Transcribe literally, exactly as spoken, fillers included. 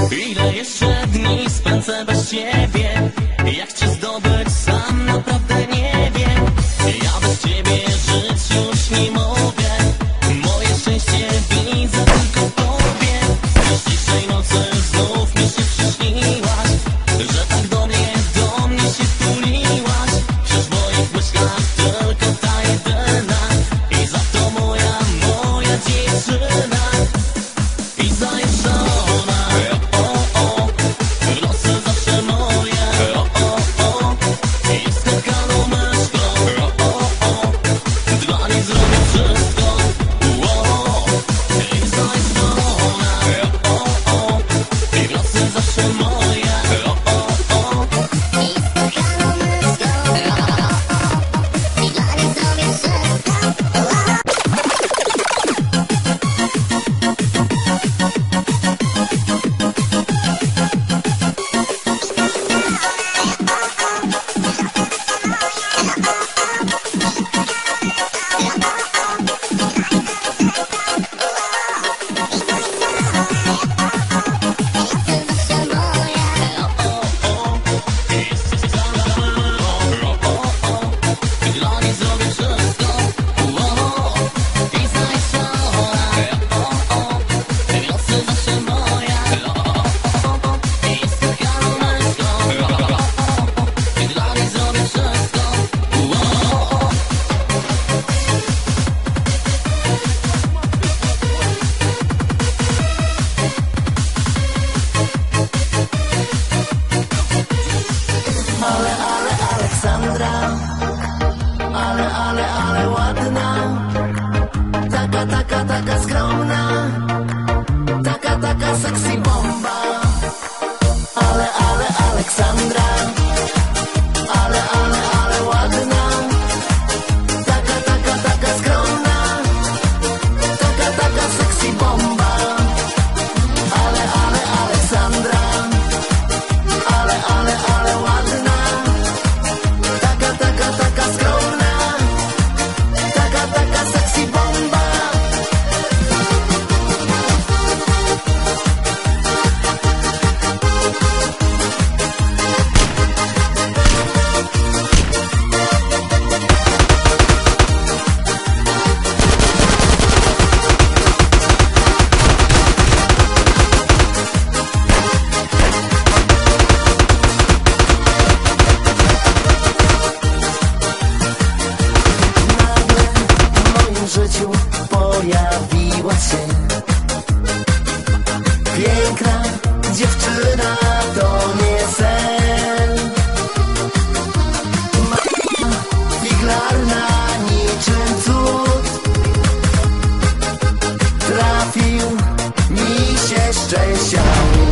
Ile jeszcze dni spędzę bez ciebie? Jak cię zdobyć, sam naprawdę nie wiem. Ja bez ciebie żyć już nie mogę. Moje szczęście widzę tylko w tobie. Już dzisiej nocy znów mi się przyśniłaś, że tak do mnie, do mnie się wtuliłaś. Przecież w moich myślach tylko ta jedyna i za to moja, moja dziewczyna. I zajeżdżona, o, o, w nocy zawsze moja, o, o, o, jest kochaną myszką, o, o, o, dla niej zrobię wszystko, o, i zajeżdżona, o, o, i w nocy zawsze moja, o, o, o, jest kochaną myszką, o, o, i dla niej zrobię wszystko, ale, ale Aleksandra, ale, ale, ale ładna, taka, taka, taka skromna, taka, taka sexy bomba. Ale, ale Aleksandra, ale, ale, ale ładna, taka, taka, taka skromna, taka, taka sexy bomba. Ale, ale Aleksandra, ale, ale, ale ładna, taka, taka, taka skromna, taka, taka sexy bomba. W życiu pojawiła się piękna dziewczyna, to nie sen. Figlarna niczym cud, trafił mi się szczęścia.